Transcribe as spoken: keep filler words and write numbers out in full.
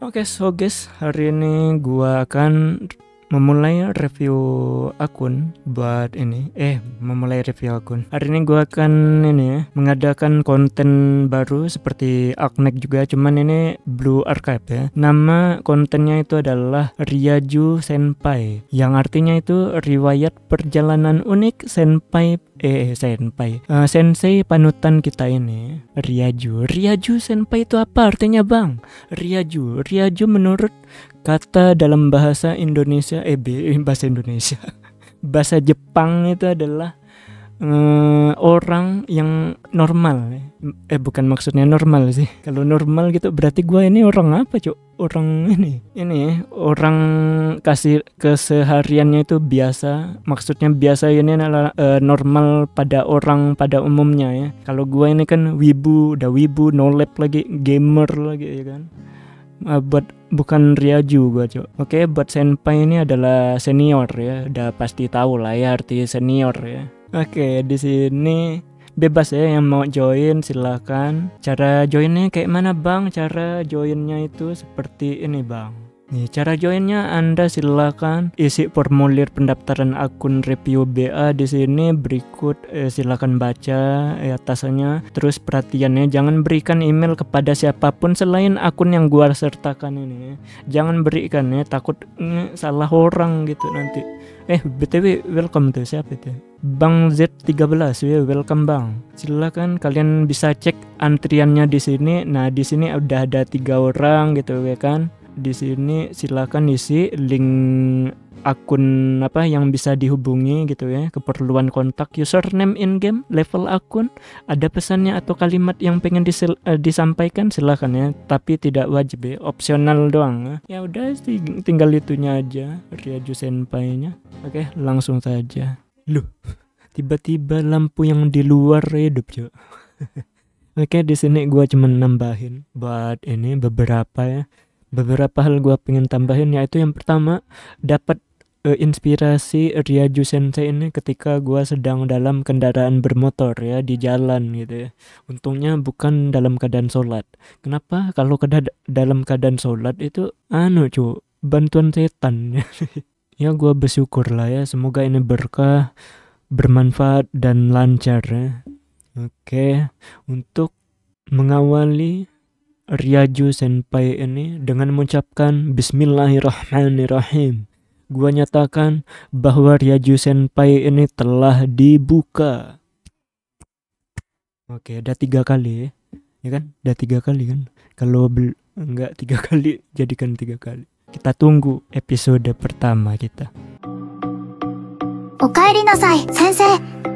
Oke, so guys, hari ini gua akan memulai review akun buat ini eh memulai review akun. Hari ini gua akan ini ya, mengadakan konten baru seperti Arknek juga, cuman ini Blue Archive ya. Nama kontennya itu adalah Ryaju Senpai, yang artinya itu riwayat perjalanan unik senpai eh senpai uh, sensei panutan kita ini. Ryaju Ryaju Senpai itu apa artinya, Bang? Ryaju Ryaju menurut kata dalam bahasa Indonesia eh bahasa Indonesia bahasa Jepang itu adalah uh, orang yang normal. Eh bukan maksudnya normal sih. Kalau normal gitu berarti gue ini orang apa, Cuk? Orang ini ini orang kasih kesehariannya itu biasa. Maksudnya biasa ini adalah uh, normal pada orang pada umumnya ya. Kalau gue ini kan wibu, udah wibu, no lab lagi, gamer lagi ya kan. Uh, buat bukan Ryaju gua, Cok. Oke, buat senpai ini adalah senior ya. Udah pasti tahu lah ya arti senior ya. Oke, di sini bebas ya, yang mau join silakan. Cara joinnya kayak mana, Bang? Cara joinnya itu seperti ini, Bang. Nih, cara joinnya Anda silakan isi formulir pendaftaran akun review B A di sini berikut, eh, silakan baca eh, atasnya. Terus perhatiannya, jangan berikan email kepada siapapun selain akun yang gua sertakan ini. Jangan berikan ya, takut eh, salah orang gitu nanti. Eh, B T W welcome tuh siapa itu? Bang Z tiga belas ya, welcome Bang. Silakan kalian bisa cek antriannya di sini. Nah, di sini udah ada tiga orang gitu ya kan. Di sini silakan isi link akun apa yang bisa dihubungi gitu ya, keperluan kontak, username in game, level akun, ada pesannya atau kalimat yang pengen disel, uh, disampaikan silakan ya, tapi tidak wajib ya, opsional doang ya. Ya udah sih, tinggal itunya aja, Ryaju Senpai-nya. Oke, langsung saja. Loh, tiba-tiba lampu yang di luar redup, Cok. Oke, di sini gua cuma nambahin buat ini beberapa ya. Beberapa hal gue pengen tambahin, yaitu yang pertama, dapat uh, inspirasi Ryaju Sensei ini ketika gue sedang dalam kendaraan bermotor ya, di jalan gitu ya. Untungnya bukan dalam keadaan sholat. Kenapa? Kalau keda- dalam keadaan sholat itu anu cu, bantuan setan. Ya gue bersyukur lah ya, semoga ini berkah, bermanfaat dan lancar ya. Oke, untuk mengawali Ryaju Senpai ini dengan mengucapkan Bismillahirrahmanirrahim, gua nyatakan bahwa Ryaju Senpai ini telah dibuka. Oke, ada tiga kali ya, ya kan? Ada tiga kali kan? Kalau bel- enggak tiga kali, jadikan tiga kali. Kita tunggu episode pertama kita. Okaeri nasai, sensei.